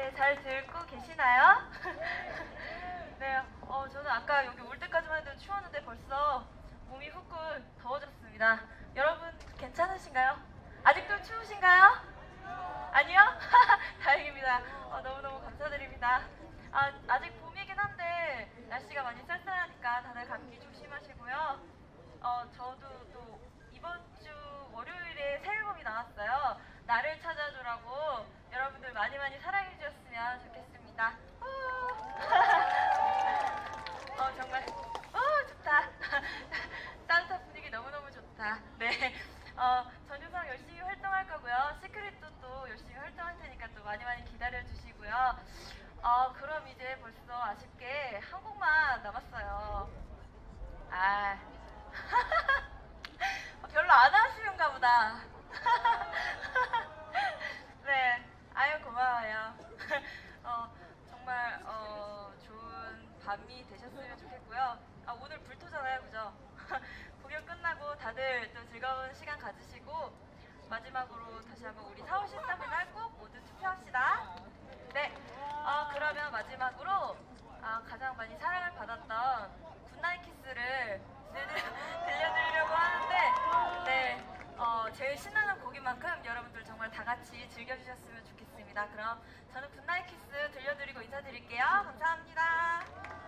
네, 잘 듣고 계시나요? 네, 저는 아까 여기 올 때까지만 해도 추웠는데 벌써 몸이 후끈 더워졌습니다. 여러분 괜찮으신가요? 아직도 추우신가요? 아니요? 다행입니다. 너무너무 감사드립니다. 아직 봄이긴 한데 날씨가 많이 쌀쌀하니까 다들 감기 조심하시고요. 저도 또 이번 주 월요일에 새 앨범이 나왔어요. 나를 찾아줘라고 여러분들 많이 많이 사랑해 주셨으면 좋겠습니다. 정말 좋다. 따뜻한 분위기 너무너무 좋다. 네, 전유성 열심히 활동할 거고요. 시크릿도 또 열심히 활동할 테니까 또 많이 많이 기다려 주시고요. 그럼 이제 벌써 아쉽게 한 곡만 남았어요. 별로 안 아쉬운가 보다. 네, 아유 고마워요. 정말 좋은 밤이 되셨으면 좋겠고요. 오늘 불토잖아요, 그죠? 공연 끝나고 다들 또 즐거운 시간 가지시고 마지막으로 다시 한번 우리 4월 13일 날 꼭 모두 투표합시다. 네, 그러면 마지막으로 가장 많이 사랑을 받았던 굿나잇 키스를 들려드리려고 하는데, 네, 제일 신나는 곡인 만큼 여러분들 정말 다 같이 즐겨주셨으면 좋겠습니다. 그럼 저는 굿나잇 키스 들려드리고 인사드릴게요. 감사합니다.